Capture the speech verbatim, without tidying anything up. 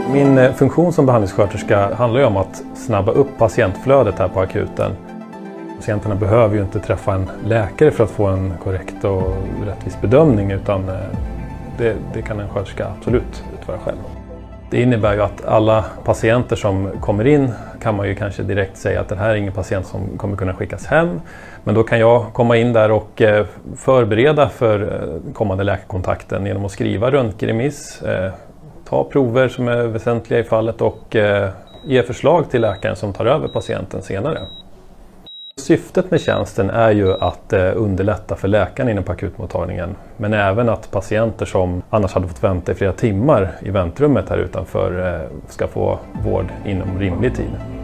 Min funktion som behandlingssköterska handlar ju om att snabba upp patientflödet här på akuten. Patienterna behöver ju inte träffa en läkare för att få en korrekt och rättvis bedömning, utan det, det kan en sköterska absolut utföra själv. Det innebär ju att alla patienter som kommer in kan man ju kanske direkt säga att det här är ingen patient som kommer kunna skickas hem. Men då kan jag komma in där och förbereda för kommande läkarkontakten genom att skriva röntgenremiss, ta prover som är väsentliga i fallet och ge förslag till läkaren som tar över patienten senare. Syftet med tjänsten är ju att underlätta för läkaren inne på akutmottagningen, men även att patienter som annars hade fått vänta i flera timmar i väntrummet här utanför ska få vård inom rimlig tid.